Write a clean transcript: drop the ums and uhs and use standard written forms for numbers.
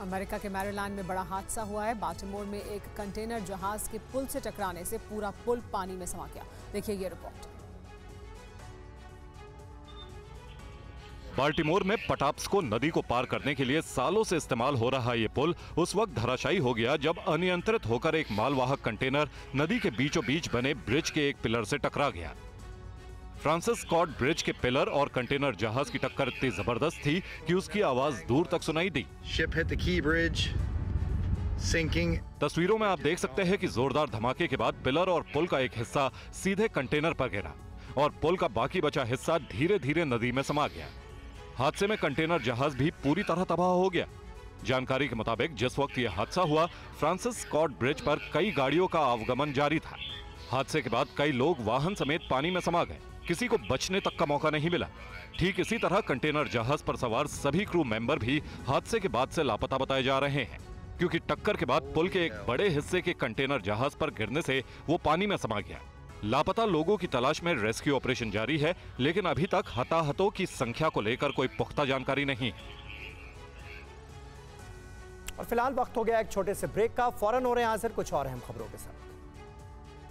America के Maryland में बड़ा हादसा हुआ है। बाल्टीमोर में एक कंटेनर जहाज के पुल से टकराने से पूरा पुल पानी में समा गया। देखिए ये रिपोर्ट। बाल्टीमोर में पटाप्स को नदी को पार करने के लिए सालों से इस्तेमाल हो रहा ये पुल उस वक्त धराशायी हो गया जब अनियंत्रित होकर एक मालवाहक कंटेनर नदी के बीचों बीच बने ब्रिज के एक पिलर से टकरा गया। फ्रांसिस स्कॉट ब्रिज के पिलर और कंटेनर जहाज की टक्कर इतनी जबरदस्त थी कि उसकी आवाज दूर तक सुनाई दी। तस्वीरों में आप देख सकते हैं कि जोरदार धमाके के बाद पिलर और पुल का एक हिस्सा सीधे कंटेनर पर गिरा और पुल का बाकी बचा हिस्सा धीरे धीरे नदी में समा गया। हादसे में कंटेनर जहाज भी पूरी तरह तबाह हो गया। जानकारी के मुताबिक जिस वक्त यह हादसा हुआ, फ्रांसिस स्कॉट ब्रिज पर कई गाड़ियों का आवागमन जारी था। हादसे के बाद कई लोग वाहन समेत पानी में समा गए। किसी को बचने तक का मौका नहीं मिला। ठीक इसी तरह कंटेनर जहाज पर सवार सभी क्रू मेंबर भी हादसे के बाद से लापता बताए जा रहे हैं, क्योंकि टक्कर के बाद पुल के एक बड़े हिस्से के कंटेनर जहाज पर गिरने से वो पानी में समा गया। लापता लोगों की तलाश में रेस्क्यू ऑपरेशन जारी है, लेकिन अभी तक हताहतों की संख्या को लेकर कोई पुख्ता जानकारी नहीं है। और फिलहाल वक्त हो गया एक छोटे से ब्रेक का। फौरन हो रहे हैं हाजिर कुछ और अहम खबरों के साथ।